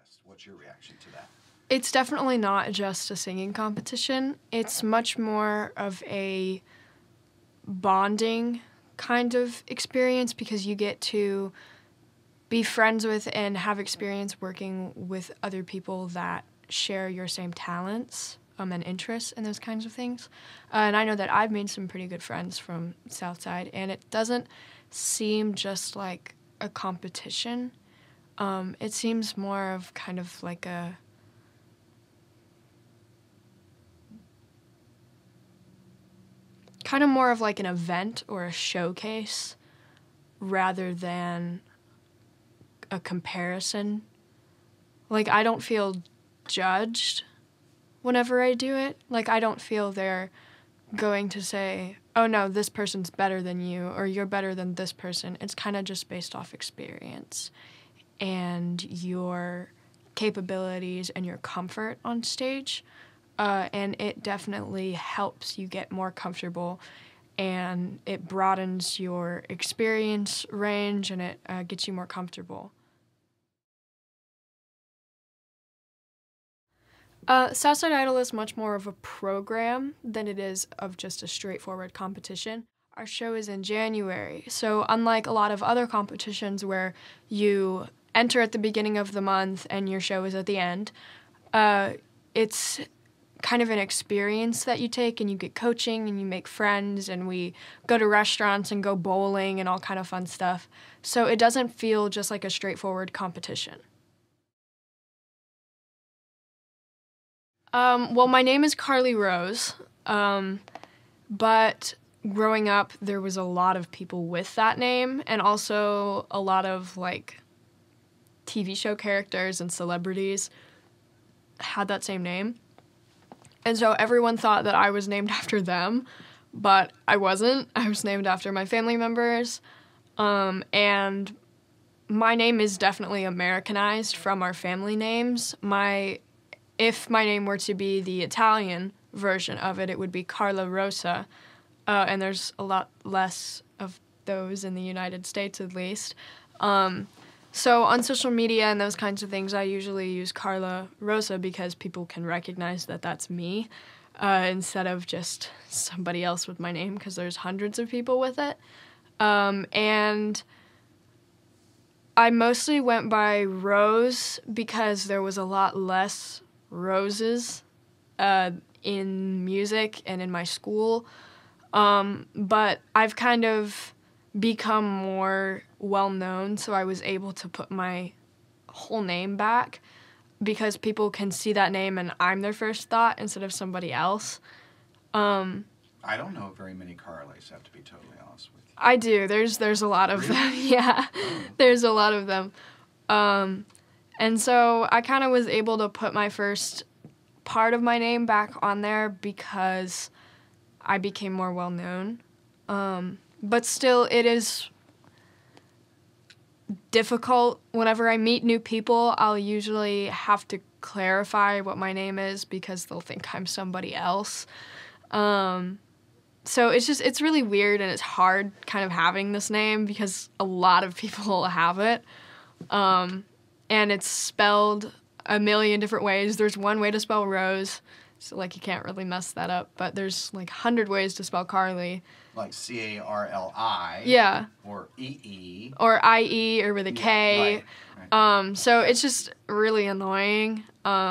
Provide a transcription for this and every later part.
contest. What's your reaction to that? It's definitely not just a singing competition. It's much more of a bonding kind of experience because you get to be friends with and have experience working with other people that share your same talents and interests and those kinds of things. And I know that I've made some pretty good friends from Southside, and it doesn't seem just like a competition. It seems more of kind of like an event or a showcase rather than a comparison. Like, I don't feel judged whenever I do it. Like, I don't feel they're going to say, oh no, this person's better than you, or you're better than this person. It's kind of just based off experience and your capabilities and your comfort on stage. And it definitely helps you get more comfortable, and it broadens your experience range, and it gets you more comfortable. Southside Idol is much more of a program than it is of just a straightforward competition. Our show is in January, so unlike a lot of other competitions where you enter at the beginning of the month and your show is at the end, it's kind of an experience that you take, and you get coaching and you make friends, and we go to restaurants and go bowling and all kind of fun stuff. So it doesn't feel just like a straightforward competition. Well, my name is Carly Rose, but growing up there was a lot of people with that name, and also a lot of like TV show characters and celebrities had that same name. And so everyone thought that I was named after them, but I wasn't. I was named after my family members. And my name is definitely Americanized from our family names. If my name were to be the Italian version of it, it would be Carla Rosa. And there's a lot less of those in the United States, at least. So on social media and those kinds of things, I usually use Carla Rosa because people can recognize that that's me instead of just somebody else with my name, because there's hundreds of people with it. And I mostly went by Rose because there was a lot less roses in music and in my school. But I've kind of become more well-known, so I was able to put my whole name back because people can see that name and I'm their first thought instead of somebody else. I don't know very many Carlys, I have to be totally honest with you. I do. There's a lot of them. Yeah, there's a lot of them. And so I kind of was able to put my first part of my name back on there because I became more well-known. But still, it is difficult. Whenever I meet new people, I'll usually have to clarify what my name is because they'll think I'm somebody else. So it's really weird, and it's hard kind of having this name because a lot of people have it. And it's spelled a million different ways. There's one way to spell Rose, so like you can't really mess that up, but there's like 100 ways to spell Carly. Like C-A-R-L-I. Yeah. Or E-E. Or I-E, or with a K. Right. So it's just really annoying.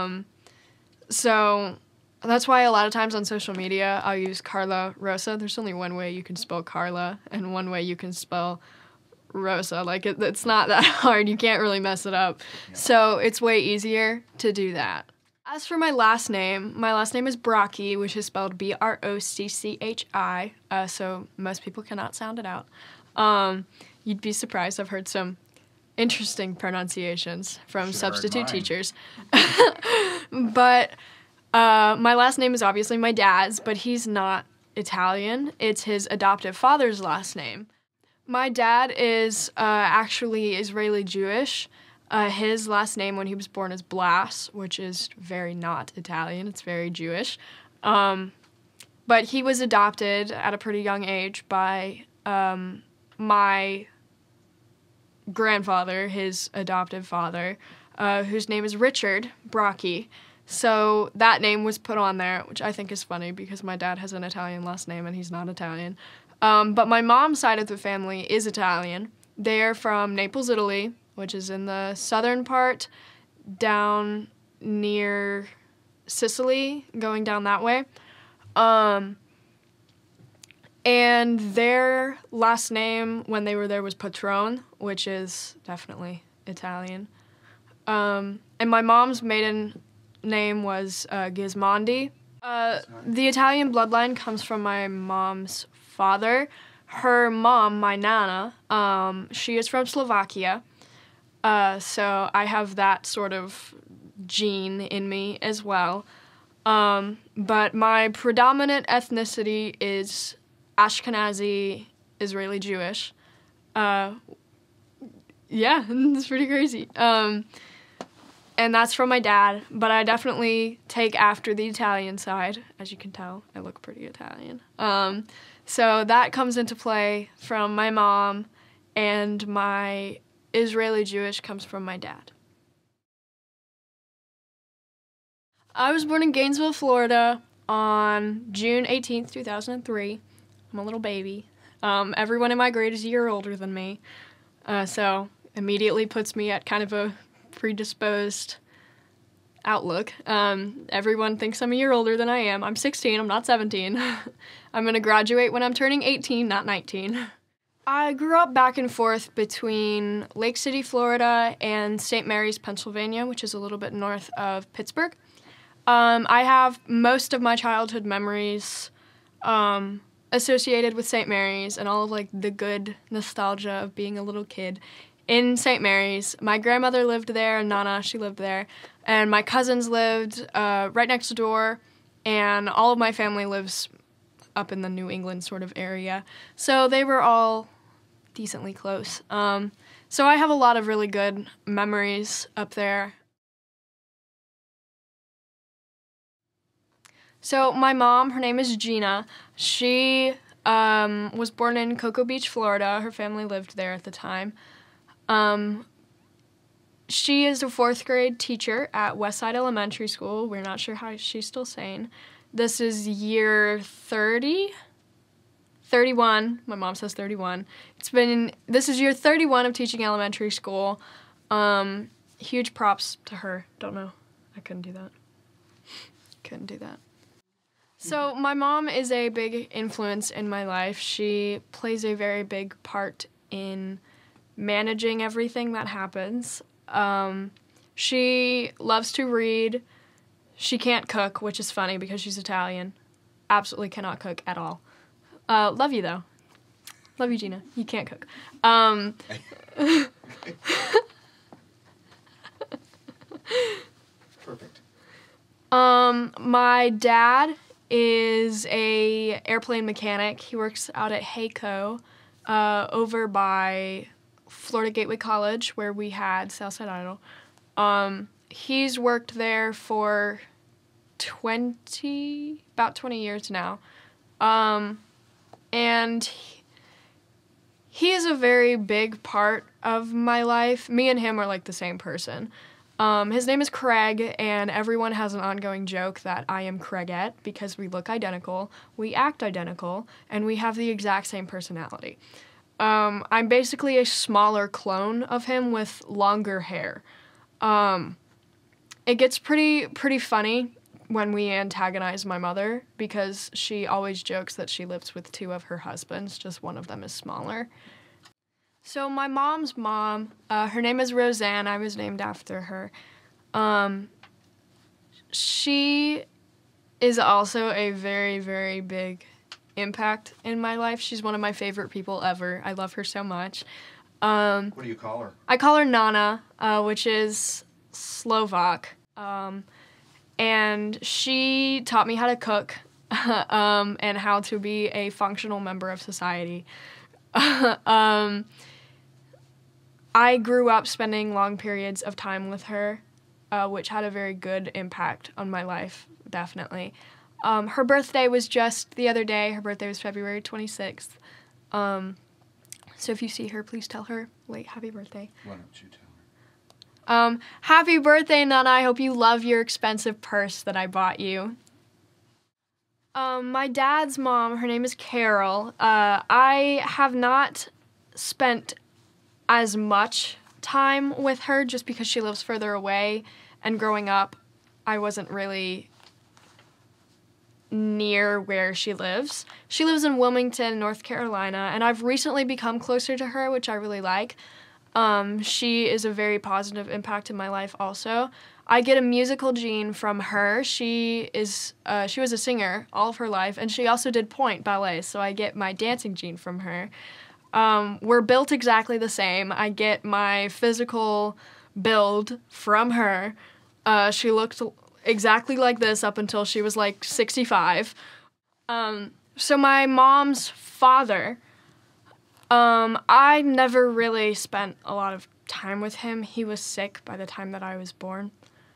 So that's why a lot of times on social media I'll use Carla Rosa. There's only one way you can spell Carla and one way you can spell Rosa. Like it's not that hard. You can't really mess it up. Yeah. So it's way easier to do that. As for my last name is Brocchi, which is spelled B-R-O-C-C-H-I, so most people cannot sound it out. You'd be surprised. I've heard some interesting pronunciations from substitute teachers. But my last name is obviously my dad's, but he's not Italian. It's his adoptive father's last name. My dad is actually Israeli Jewish. His last name when he was born is Blas, which is very not Italian. It's very Jewish. But he was adopted at a pretty young age by my grandfather, his adoptive father. whose name is Richard Brocchi. So that name was put on there, which I think is funny because my dad has an Italian last name and he's not Italian. But my mom's side of the family is Italian. They are from Naples, Italy, which is in the southern part, down near Sicily, going down that way. And their last name when they were there was Patron, which is definitely Italian. And my mom's maiden name was Gismondi. The Italian bloodline comes from my mom's father. Her mom, my nana, she is from Slovakia. So I have that sort of gene in me as well. But my predominant ethnicity is Ashkenazi Israeli Jewish. Yeah, it's pretty crazy. And that's from my dad, but I definitely take after the Italian side. As you can tell, I look pretty Italian. So that comes into play from my mom, and my Israeli Jewish comes from my dad. I was born in Gainesville, Florida on June 18th, 2003. I'm a little baby. Everyone in my grade is a year older than me, so immediately puts me at kind of a predisposed outlook. Everyone thinks I'm a year older than I am. I'm 16, I'm not 17. I'm going to graduate when I'm turning 18, not 19. I grew up back and forth between Lake City, Florida, and St. Mary's, Pennsylvania, which is a little bit north of Pittsburgh. I have most of my childhood memories associated with St. Mary's and all of like the good nostalgia of being a little kid in St. Mary's. My grandmother lived there, Nana, she lived there, and my cousins lived right next door, and all of my family lives up in the New England sort of area. So they were all decently close. So I have a lot of really good memories up there. So my mom, her name is Gina. She was born in Cocoa Beach, Florida. Her family lived there at the time. She is a fourth grade teacher at Westside Elementary School. We're not sure how she's still sane. This is year 30? 31. My mom says 31. This is year 31 of teaching elementary school. Huge props to her. Don't know. I couldn't do that. Couldn't do that. So my mom is a big influence in my life. She plays a very big part in managing everything that happens. She loves to read. She can't cook, which is funny because she's Italian. Absolutely cannot cook at all. Love you, though. Love you, Gina. You can't cook. Perfect. My dad is a airplane mechanic. He works out at HACO over by Florida Gateway College, where we had Southside Idol. He's worked there for about 20 years now. And he is a very big part of my life. Me and him are like the same person. His name is Craig, and everyone has an ongoing joke that I am Craigette because we look identical, we act identical, and we have the exact same personality. I'm basically a smaller clone of him with longer hair. It gets pretty funny when we antagonize my mother because she always jokes that she lives with two of her husbands, just one of them is smaller. So my mom's mom, her name is Roseanne. I was named after her. She is also a very, very big impact in my life. She's one of my favorite people ever. I love her so much. What do you call her? I call her Nana, which is Slovak. And she taught me how to cook and how to be a functional member of society. I grew up spending long periods of time with her, which had a very good impact on my life, definitely. Her birthday was just the other day. Her birthday was February 26th. So if you see her, please tell her, happy birthday. Why don't you tell Happy birthday, Nana. I hope you love your expensive purse that I bought you. My dad's mom, her name is Carol. I have not spent as much time with her just because she lives further away, and growing up, I wasn't really near where she lives. She lives in Wilmington, North Carolina, and I've recently become closer to her, which I really like. She is a very positive impact in my life also. I get a musical gene from her. She was a singer all of her life, and she also did pointe ballet, so I get my dancing gene from her. We're built exactly the same. I get my physical build from her. She looked exactly like this up until she was like 65. So my mom's father, I never really spent a lot of time with him. He was sick by the time that I was born.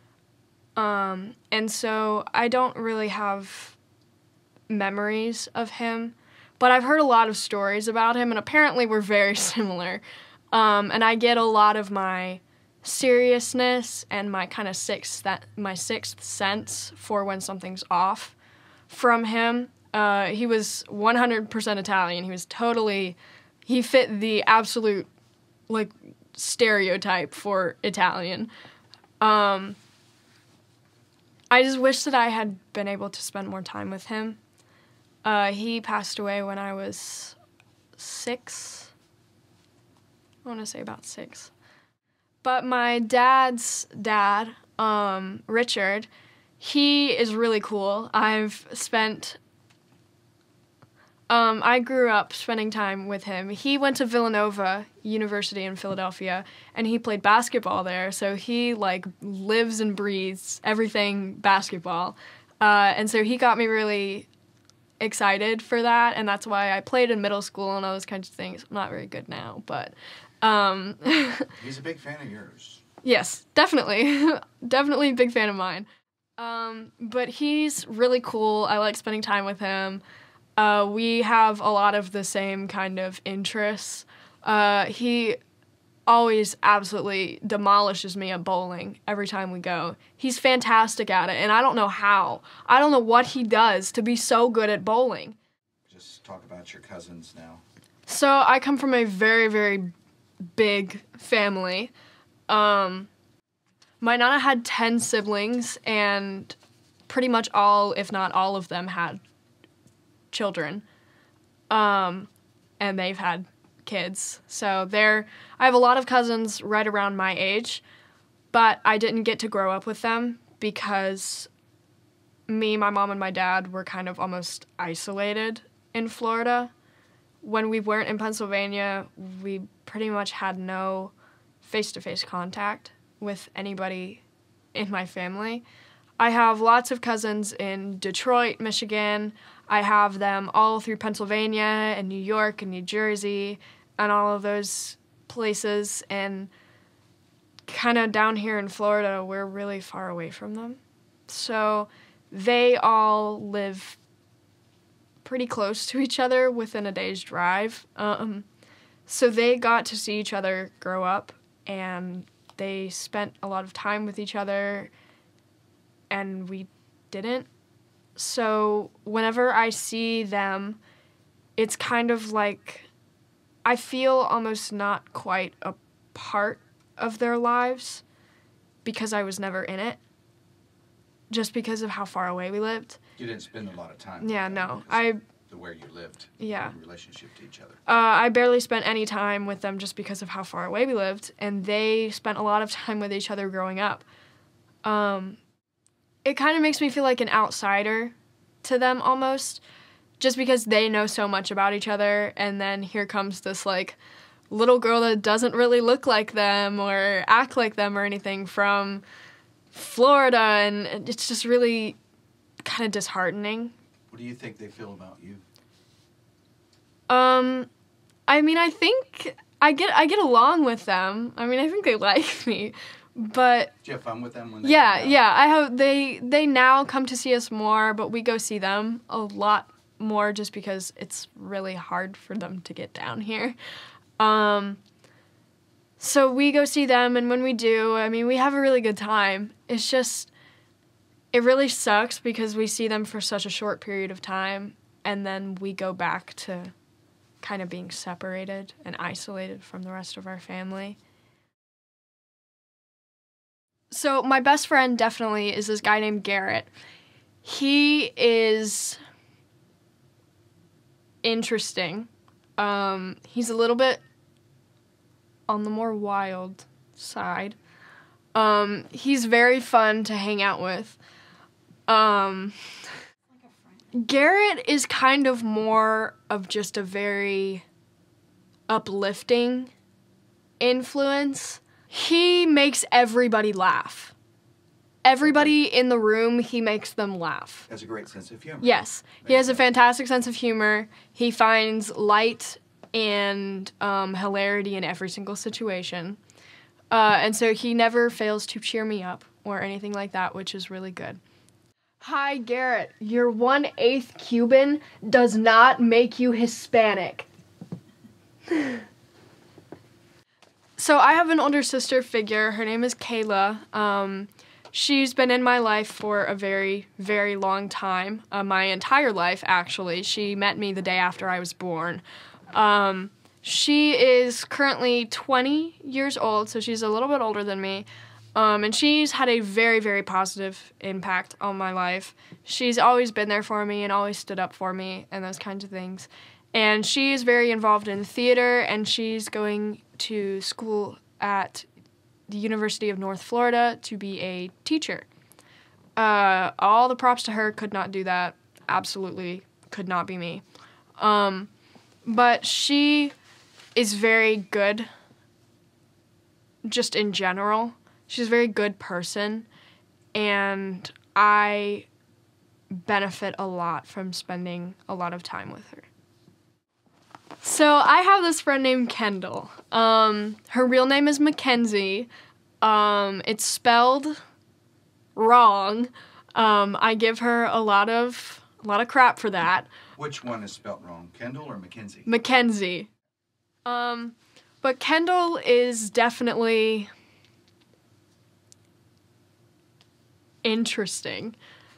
And so I don't really have memories of him, but I've heard a lot of stories about him, and apparently we're very similar. And I get a lot of my seriousness and my kind of sixth sense for when something's off from him. He was 100% Italian. He fit the absolute, like, stereotype for Italian. I just wish that I had been able to spend more time with him. He passed away when I was 6. I want to say about 6. But my dad's dad, Richard, he is really cool. I grew up spending time with him. He went to Villanova University in Philadelphia, and he played basketball there, so he, like, lives and breathes everything basketball. And so he got me really excited for that, and that's why I played in middle school and all those kinds of things. I'm not very good now, but... He's a big fan of yours. Yes, definitely. Definitely a big fan of mine. But he's really cool. I like spending time with him. We have a lot of the same kind of interests. He always absolutely demolishes me at bowling every time we go. He's fantastic at it, and I don't know how. I don't know what he does to be so good at bowling. Just talk about your cousins now. So I come from a very, very big family. My nana had 10 siblings, and pretty much all, if not all of them, had children. And they've had kids. So I have a lot of cousins right around my age, but I didn't get to grow up with them because me, my mom, and my dad were kind of almost isolated in Florida. When we weren't in Pennsylvania, we pretty much had no face-to-face contact with anybody in my family. I have lots of cousins in Detroit, Michigan. I have them all through Pennsylvania and New York and New Jersey and all of those places. And kind of down here in Florida, we're really far away from them. So they all live pretty close to each other within a day's drive. So they got to see each other grow up, and they spent a lot of time with each other, and we didn't. So whenever I see them, it's kind of like I feel almost not quite a part of their lives because I was never in it, just because of how far away we lived. You didn't spend a lot of time. Yeah, no. Where you lived. Yeah. In relationship to each other. I barely spent any time with them just because of how far away we lived, and they spent a lot of time with each other growing up. It kind of makes me feel like an outsider to them almost, just because they know so much about each other, and then here comes this, like, little girl that doesn't really look like them or act like them or anything from Florida, and it's just really kind of disheartening. What do you think they feel about you? I mean, I think I get along with them. I mean, I think they like me, but... Do you have fun with them when they Yeah, come down? yeah. I hope they now come to see us more, but we go see them a lot more just because it's really hard for them to get down here. So we go see them, and when we do, I mean, we have a really good time. It's just, it really sucks because we see them for such a short period of time, and then we go back to kind of being separated and isolated from the rest of our family. So my best friend definitely is this guy named Garrett. He is interesting. He's a little bit on the more wild side. He's very fun to hang out with. Garrett is kind of more of just a very uplifting influence. He makes everybody laugh. Everybody in the room, he makes them laugh. Has a great sense of humor. Yes, he has a fantastic sense of humor. He finds light and hilarity in every single situation. And so he never fails to cheer me up or anything like that, which is really good. Hi, Garrett. Your 1/8 Cuban does not make you Hispanic. So I have an older sister figure. Her name is Kayla. She's been in my life for a very, very long time. My entire life, actually. She met me the day after I was born. She is currently 20 years old, so she's a little bit older than me. And she's had a very, very positive impact on my life. She's always been there for me and always stood up for me and those kinds of things. And she is very involved in theater, and she's going to school at the University of North Florida to be a teacher. All the props to her. Could not do that. Absolutely could not be me. But she is very good just in general. She's a very good person, and I benefit a lot from spending a lot of time with her. So I have this friend named Kendall. Her real name is Mackenzie. It's spelled wrong. I give her a lot of crap for that. Which one is spelled wrong, Kendall or Mackenzie? Mackenzie. But Kendall is definitely interesting.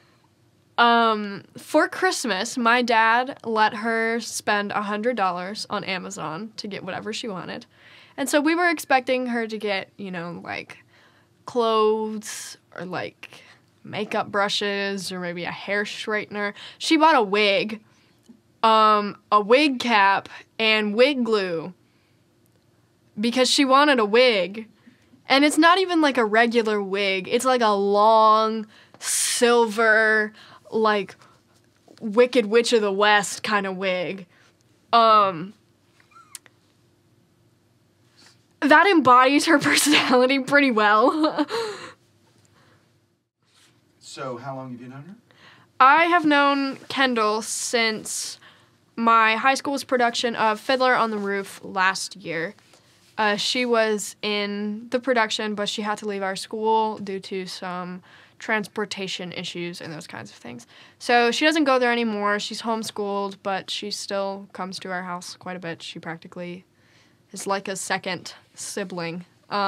For Christmas, my dad let her spend $100 on Amazon to get whatever she wanted. And so we were expecting her to get, like clothes or like makeup brushes or maybe a hair straightener. She bought a wig cap, and wig glue because she wanted a wig. And it's not even like a regular wig. It's like a long, silver, like Wicked Witch of the West kind of wig. That embodies her personality pretty well. So how long have you known her? I have known Kendall since my high school's production of Fiddler on the Roof last year. She was in the production, but she had to leave our school due to some transportation issues and those kinds of things. So she doesn't go there anymore. She's homeschooled, but she still comes to our house quite a bit. She practically is like a second sibling.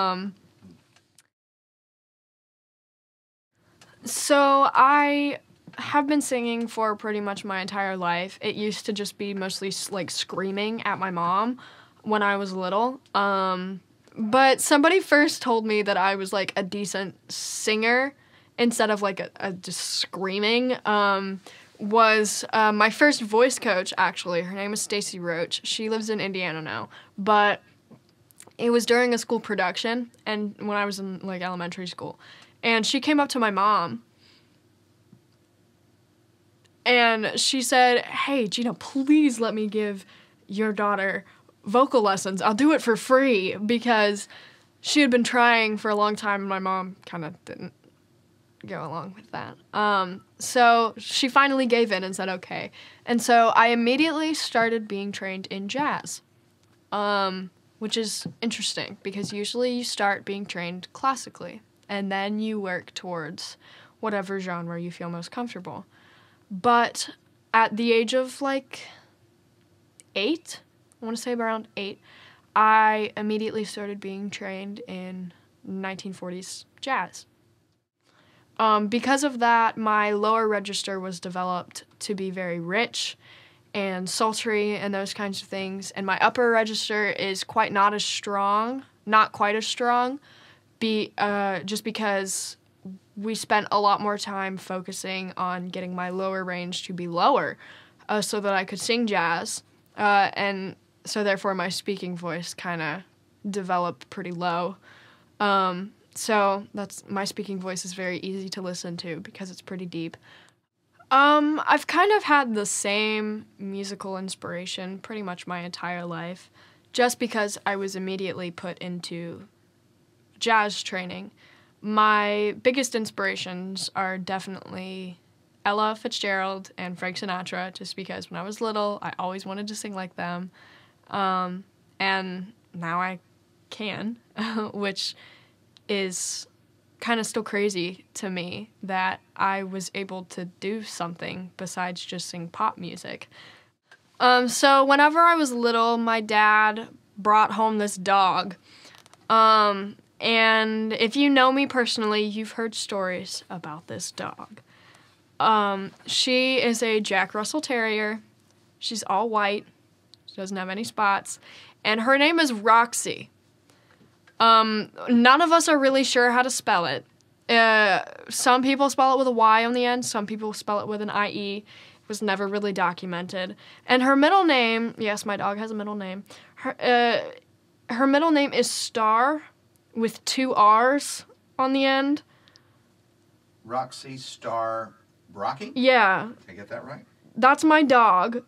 So I have been singing for pretty much my entire life. It used to just be mostly like screaming at my mom when I was little. But somebody first told me that I was like a decent singer instead of like a just screaming. Was my first voice coach, actually. Her name is Stacy Roach. She lives in Indiana now. But it was during a school production and when I was in like elementary school. And she came up to my mom and she said, "Hey, Gina, please let me give your daughter vocal lessons. I'll do it for free," because she had been trying for a long time and my mom kind of didn't go along with that. So she finally gave in and said okay. And so I immediately started being trained in jazz, which is interesting because usually you start being trained classically and then you work towards whatever genre you feel most comfortable. But at the age of like 8, I want to say around 8, I immediately started being trained in 1940s jazz. Because of that, my lower register was developed to be very rich and sultry and those kinds of things, and my upper register is not quite as strong, just because we spent a lot more time focusing on getting my lower range to be lower, so that I could sing jazz, and so therefore my speaking voice kind of developed pretty low. So my speaking voice is very easy to listen to because it's pretty deep. I've kind of had the same musical inspiration pretty much my entire life, just because I was immediately put into jazz training. My biggest inspirations are definitely Ella Fitzgerald and Frank Sinatra, just because when I was little, I always wanted to sing like them. And now I can, which is kind of still crazy to me that I was able to do something besides just sing pop music. So whenever I was little, my dad brought home this dog. And if you know me personally, you've heard stories about this dog. She is a Jack Russell Terrier. She's all white. She doesn't have any spots. And her name is Roxy. None of us are really sure how to spell it. Some people spell it with a Y on the end. Some people spell it with an IE. It was never really documented. And her middle name, yes, my dog has a middle name. Her middle name is Star with 2 R's on the end. Roxy Star Brocky? Yeah. Did I get that right? That's my dog.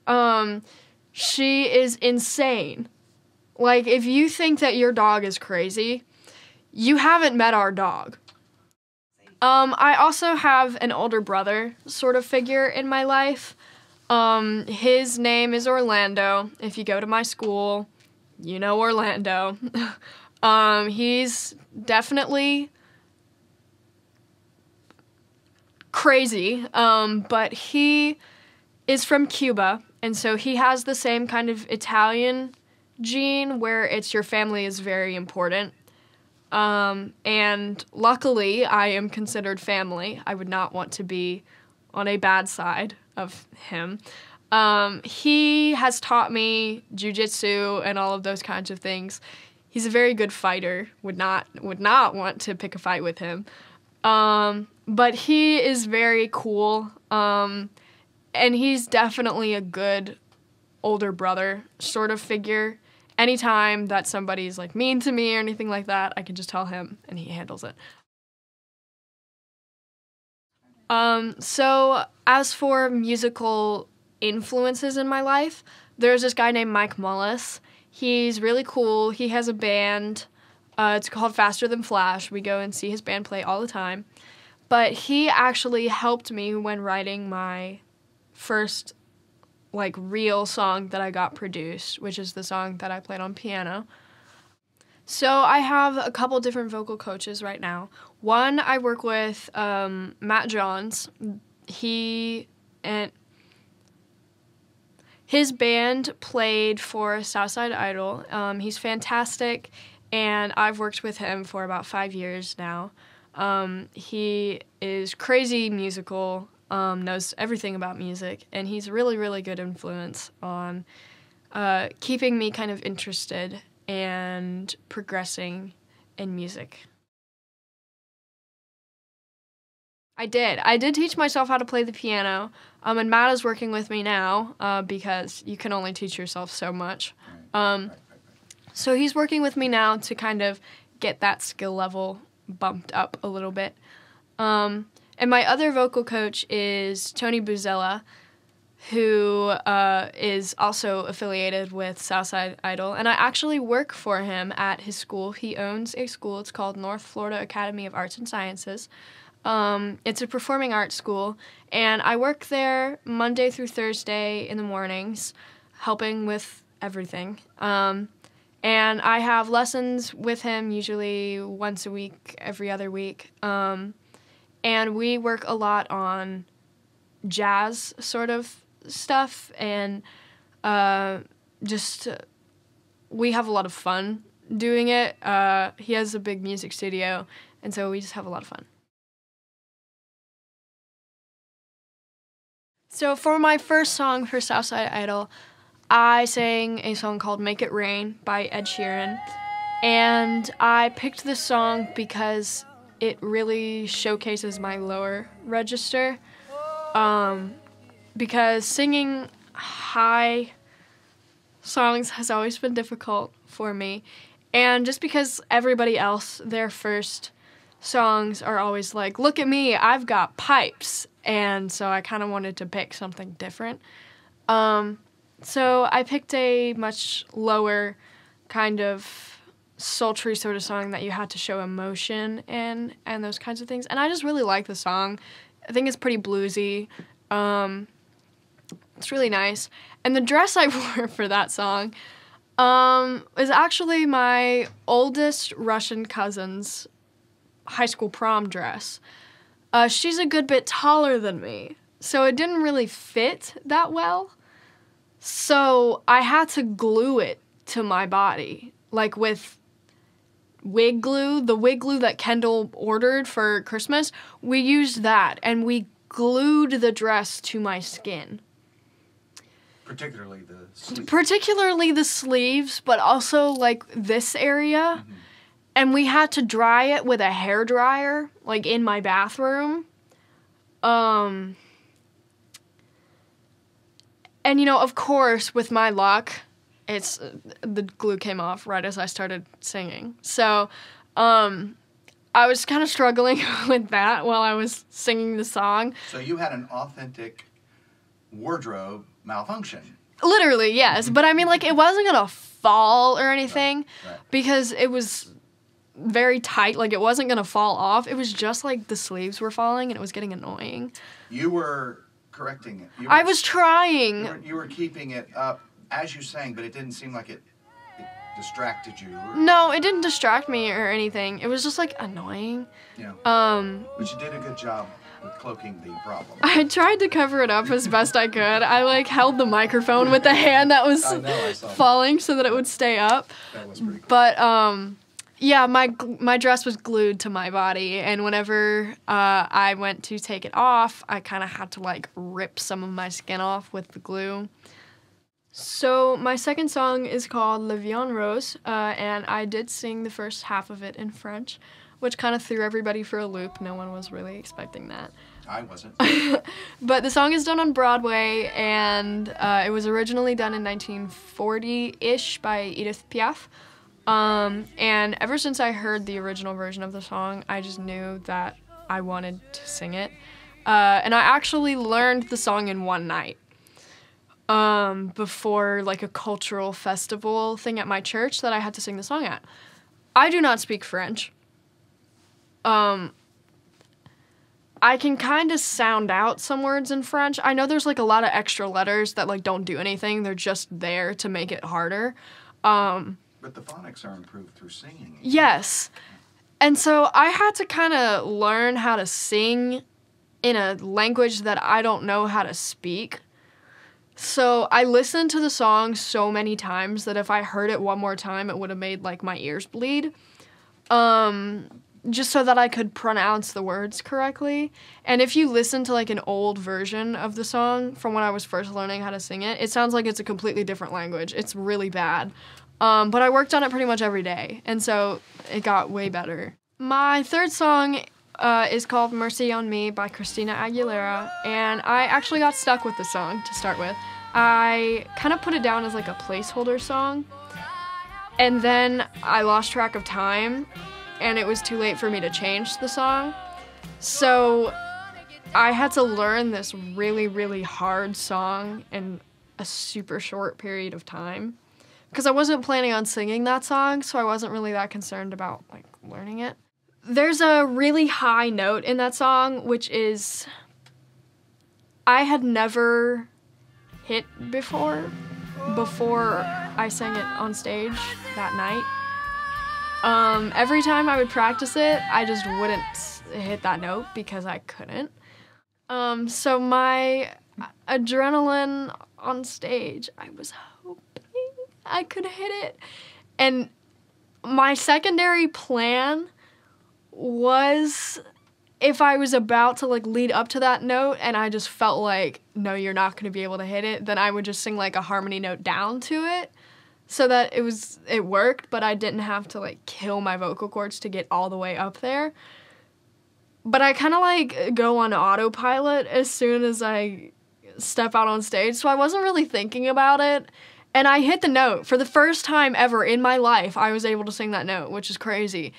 She is insane. Like, if you think that your dog is crazy, you haven't met our dog. I also have an older brother sort of figure in my life. His name is Orlando. If you go to my school, you know Orlando. He's definitely crazy, but he is from Cuba, and so he has the same kind of Italian gene where it's your family is very important. And luckily, I am considered family. I would not want to be on a bad side of him. He has taught me jujitsu and all of those kinds of things. He's a very good fighter. Would not want to pick a fight with him. But he is very cool. And he's definitely a good older brother sort of figure. Anytime that somebody's like mean to me or anything like that, I can just tell him and he handles it. So as for musical influences in my life, there's this guy named Mike Mullis. He's really cool. He has a band. It's called Faster Than Flash. We go and see his band play all the time. But he actually helped me when writing my first real song that I got produced, which is the song that I played on piano. So I have a couple different vocal coaches right now. One, I work with Matt Johns. He and his band played for Southside Idol. He's fantastic, and I've worked with him for about 5 years now. He is crazy musical, knows everything about music, and he's a really, really good influence on keeping me kind of interested and progressing in music. I did teach myself how to play the piano, and Matt is working with me now because you can only teach yourself so much. So he's working with me now to kind of get that skill level bumped up a little bit. And my other vocal coach is Tony Buzella, who is also affiliated with Southside Idol, and I actually work for him at his school. He owns a school. It's called North Florida Academy of Arts and Sciences. It's a performing arts school, and I work there Monday through Thursday in the mornings, helping with everything. And I have lessons with him usually once a week, every other week. And we work a lot on jazz sort of stuff and just we have a lot of fun doing it. He has a big music studio, and so we just have a lot of fun. So for my first song for Southside Idol, I sang a song called Make It Rain by Ed Sheeran. And I picked this song because it really showcases my lower register. Because singing high songs has always been difficult for me. And just because everybody else, their first songs are always like, look at me, I've got pipes. And so I kind of wanted to pick something different. So I picked a much lower kind of sultry sort of song that you had to show emotion in and those kinds of things. And I just really like the song. I think it's pretty bluesy. It's really nice. And the dress I wore for that song is actually my oldest Russian cousin's high school prom dress. She's a good bit taller than me, so it didn't really fit that well. So I had to glue it to my body, like with wig glue, the wig glue that Kendall ordered for Christmas. We used that, and we glued the dress to my skin. Particularly the sleeves. Particularly the sleeves, but also like this area. Mm-hmm. And we had to dry it with a hairdryer, like in my bathroom. And you know, of course, with my luck, the glue came off right as I started singing. So, I was kind of struggling with that while I was singing the song. So you had an authentic wardrobe malfunction. Literally, yes. But I mean, like, it wasn't gonna fall or anything, right. Because it was very tight. Like, it wasn't gonna fall off. It was just like the sleeves were falling, and it was getting annoying. You were correcting it. I was trying. You were keeping it up as you sang, but it didn't seem like it distracted you. No, it didn't distract me or anything. It was just like annoying. Yeah. But you did a good job with cloaking the problem. I tried to cover it up as best I could. I like held the microphone with the hand that was falling so that it would stay up. That was pretty cool. But yeah, my dress was glued to my body, and whenever I went to take it off, I kind of had to like rip some of my skin off with the glue. So my second song is called Le Vie en Rose, and I did sing the first half of it in French, which kind of threw everybody for a loop. No one was really expecting that. I wasn't. But the song is done on Broadway, and it was originally done in 1940-ish by Edith Piaf. And ever since I heard the original version of the song, I just knew that I wanted to sing it. And I actually learned the song in one night. Before like a cultural festival thing at my church that I had to sing the song at. I do not speak French. I can kind of sound out some words in French. I know there's like a lot of extra letters that like don't do anything. They're just there to make it harder. But the phonics are improved through singing. Yes. And so I had to kind of learn how to sing in a language that I don't know how to speak. So I listened to the song so many times that if I heard it one more time, it would have made like my ears bleed. Just so that I could pronounce the words correctly. And if you listen to like an old version of the song from when I was first learning how to sing it, it sounds like it's a completely different language. It's really bad. But I worked on it pretty much every day, and so it got way better. My third song is called Mercy on Me by Christina Aguilera, and I actually got stuck with the song to start with. I kind of put it down as like a placeholder song, and then I lost track of time, and it was too late for me to change the song. So I had to learn this really, really hard song in a super short period of time, because I wasn't planning on singing that song, so I wasn't really that concerned about like learning it. There's a really high note in that song, which is I had never hit before I sang it on stage that night. Every time I would practice it, I just wouldn't hit that note because I couldn't. So my adrenaline on stage, I was hoping I could hit it. And my secondary plan was if I was about to like lead up to that note and I just felt like, no, you're not going to be able to hit it, then I would just sing like a harmony note down to it so that it worked, but I didn't have to like kill my vocal cords to get all the way up there. But I kind of like go on autopilot as soon as I step out on stage, so I wasn't really thinking about it. And I hit the note. For the first time ever in my life, I was able to sing that note, which is crazy.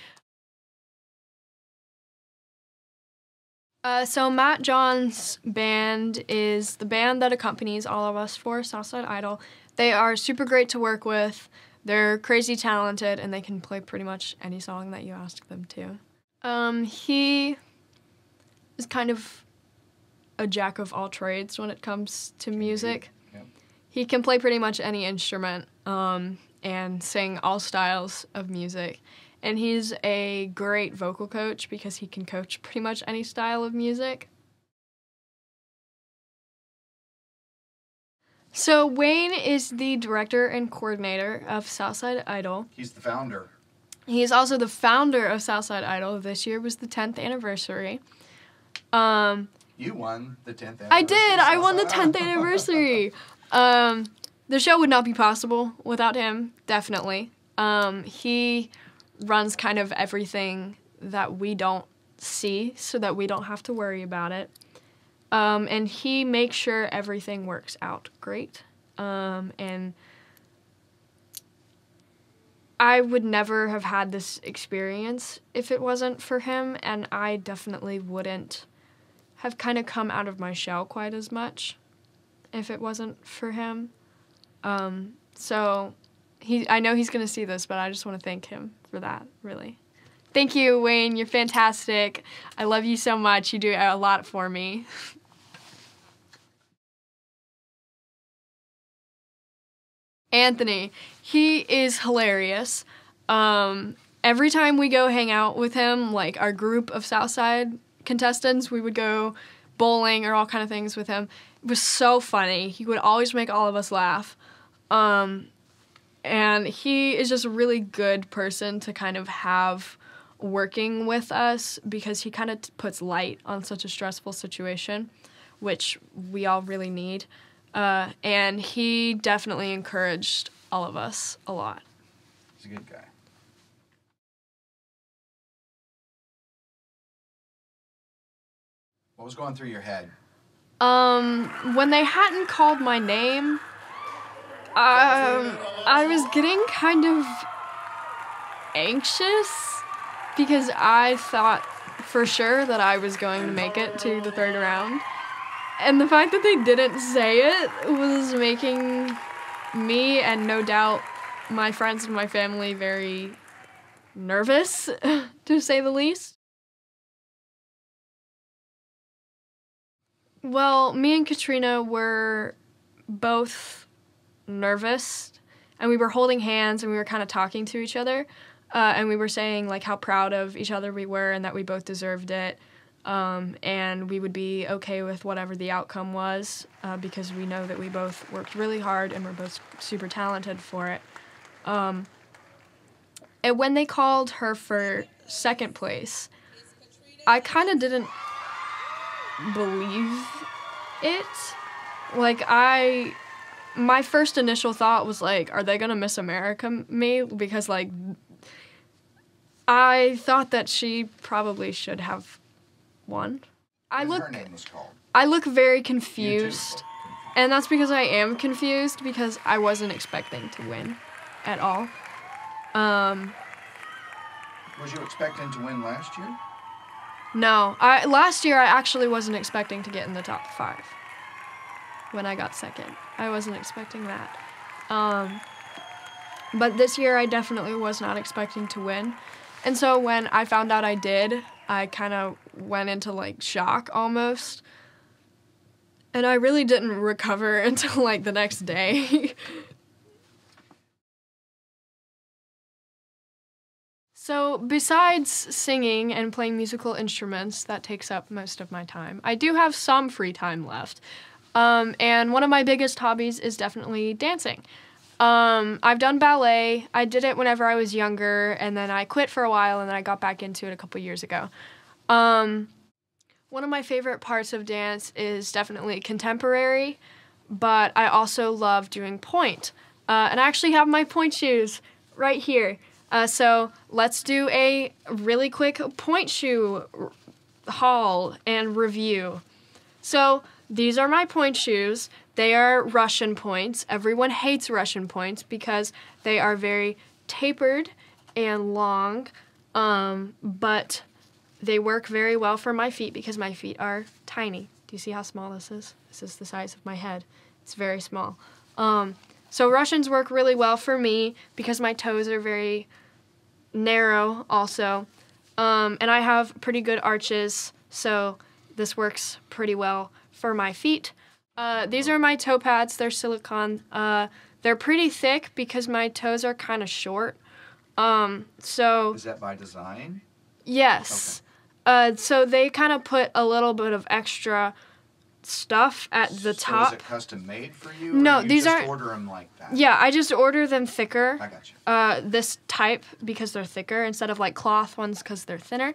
So Matt John's band is the band that accompanies all of us for Southside Idol. They are super great to work with. They're crazy talented, and they can play pretty much any song that you ask them to. He is kind of a jack of all trades when it comes to music. Yep. He can play pretty much any instrument and sing all styles of music. And he's a great vocal coach because he can coach pretty much any style of music. So Wayne is the director and coordinator of Southside Idol. He's the founder. He is also the founder of Southside Idol. This year was the 10th anniversary. You won the 10th anniversary. I did. I won the 10th anniversary. The show would not be possible without him, definitely. He runs kind of everything that we don't see so that we don't have to worry about it. And he makes sure everything works out great. And I would never have had this experience if it wasn't for him, and I definitely wouldn't have kind of come out of my shell quite as much if it wasn't for him. So I know he's going to see this, but I just want to thank him for that, really. Thank you, Wayne. You're fantastic. I love you so much. You do a lot for me. Anthony, he is hilarious. Every time we go hang out with him, like our group of Southside contestants, we would go bowling or all kind of things with him. It was so funny. He would always make all of us laugh. And he is just a really good person to kind of have working with us because he kind of puts light on such a stressful situation, which we all really need. And he definitely encouraged all of us a lot. He's a good guy. What was going through your head? When they hadn't called my name, I was getting kind of anxious because I thought for sure that I was going to make it to the third round. And the fact that they didn't say it was making me, and no doubt my friends and my family, very nervous, to say the least. Well, me and Katrina were both nervous, and we were holding hands, and we were kind of talking to each other, and we were saying like how proud of each other we were and that we both deserved it. And we would be okay with whatever the outcome was because we know that we both worked really hard and we're both super talented for it. And when they called her for second place, I kind of didn't believe it. Like, my first initial thought was like, are they gonna Miss America me? Because like, I thought that she probably should have won. Her name was called. I look very confused, and that's because I am confused because I wasn't expecting to win at all. Was you expecting to win last year? No, last year I actually wasn't expecting to get in the top 5 when I got second. I wasn't expecting that. But this year I definitely was not expecting to win. And so when I found out I did, I kind of went into like shock almost. And I really didn't recover until like the next day. So besides singing and playing musical instruments, that takes up most of my time. I do have some free time left. And one of my biggest hobbies is definitely dancing. I've done ballet. I did it whenever I was younger, and then I quit for a while, and then I got back into it a couple years ago. One of my favorite parts of dance is definitely contemporary, but I also love doing point. And I actually have my point shoes right here. So let's do a really quick point shoe haul and review. So these are my point shoes. They are Russian points. Everyone hates Russian points because they are very tapered and long, but they work very well for my feet because my feet are tiny. Do you see how small this is? This is the size of my head. It's very small. So Russians work really well for me because my toes are very narrow also. And I have pretty good arches, so this works pretty well for my feet. These are my toe pads. They're silicone. They're pretty thick because my toes are kind of short. So is that by design? Yes. Okay. So they kind of put a little bit of extra stuff at the top. So is it custom made for you? No, or you these just aren't. Order them like that. Yeah, I just order them thicker. I got you. This type because they're thicker instead of like cloth ones because they're thinner.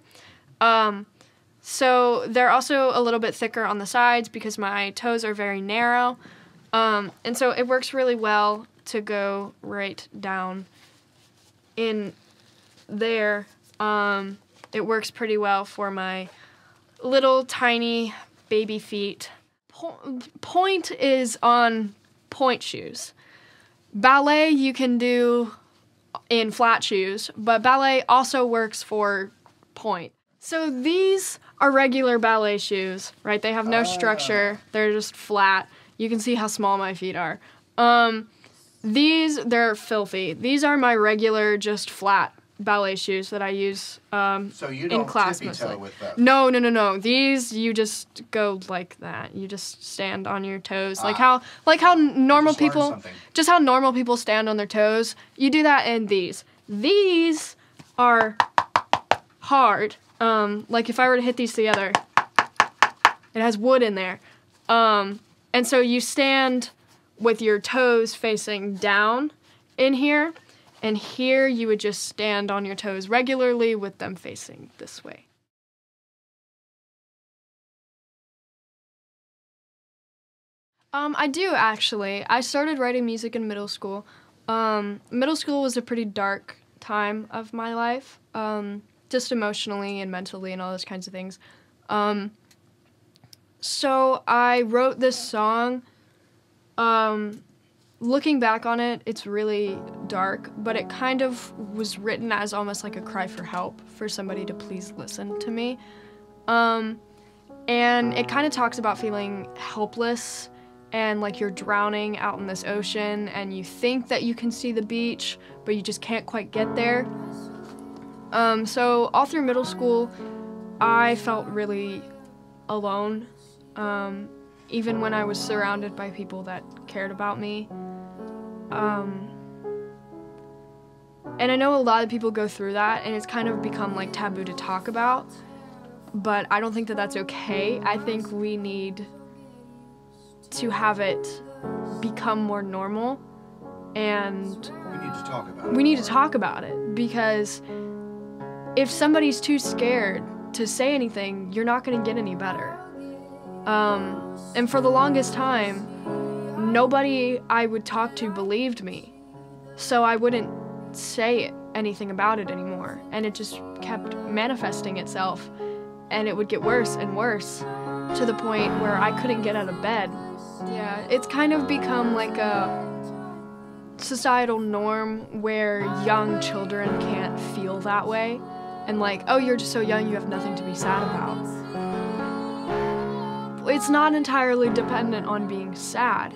So they're also a little bit thicker on the sides because my toes are very narrow. And so it works really well to go right down in there. It works pretty well for my little tiny baby feet. Point is on point shoes. Ballet you can do in flat shoes, but ballet also works for point. So these are regular ballet shoes, right? They have no structure. They're just flat. You can see how small my feet are. They're filthy. These are my regular, just flat ballet shoes that I use so you don't in class tippy toe mostly. with those? No. These you just go like that. You just stand on your toes, like how normal people, just how normal people stand on their toes. You do that in these. These are hard. Like if I were to hit these together, it has wood in there. And so you stand with your toes facing down in here, and here you would just stand on your toes regularly with them facing this way. I do actually. I started writing music in middle school. Middle school was a pretty dark time of my life. Just emotionally and mentally and all those kinds of things. So I wrote this song. Looking back on it, it's really dark, but it kind of was written as almost like a cry for help, for somebody to please listen to me. And it kind of talks about feeling helpless and like you're drowning out in this ocean and you think that you can see the beach, but you just can't quite get there. So all through middle school, I felt really alone, even when I was surrounded by people that cared about me. And I know a lot of people go through that, and it's kind of become like taboo to talk about, but I don't think that that's okay. I think we need to have it become more normal, and we need to talk about it. We need to talk about it because if somebody's too scared to say anything, you're not going to get any better. And for the longest time, nobody I would talk to believed me, so I wouldn't say anything about it anymore, and it just kept manifesting itself, and it would get worse and worse to the point where I couldn't get out of bed. Yeah, it's kind of become like a societal norm where young children can't feel that way, and like, oh, you're just so young, you have nothing to be sad about. It's not entirely dependent on being sad.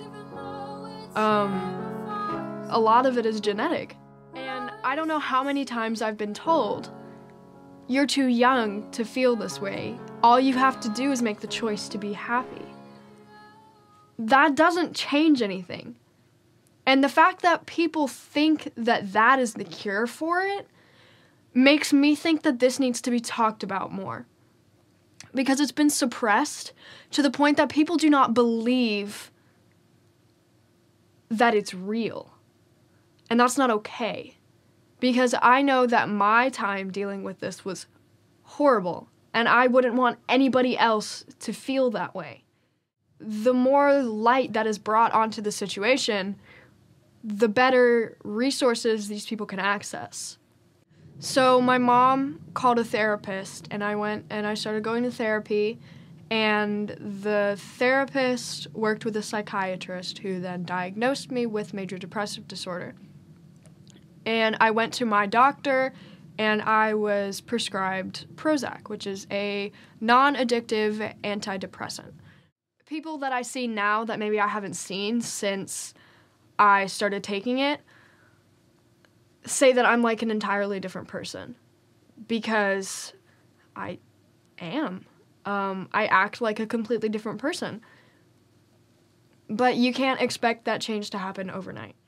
A lot of it is genetic. And I don't know how many times I've been told, you're too young to feel this way. All you have to do is make the choice to be happy. That doesn't change anything. And the fact that people think that that is the cure for it makes me think that this needs to be talked about more. Because it's been suppressed to the point that people do not believe that it's real. And that's not okay. Because I know that my time dealing with this was horrible, and I wouldn't want anybody else to feel that way. The more light that is brought onto the situation, the better resources these people can access. So my mom called a therapist, and I went and I started going to therapy, and the therapist worked with a psychiatrist who then diagnosed me with major depressive disorder. And I went to my doctor, and I was prescribed Prozac, which is a non-addictive antidepressant. People that I see now that maybe I haven't seen since I started taking it say that I'm like an entirely different person, because I am. I act like a completely different person. But you can't expect that change to happen overnight.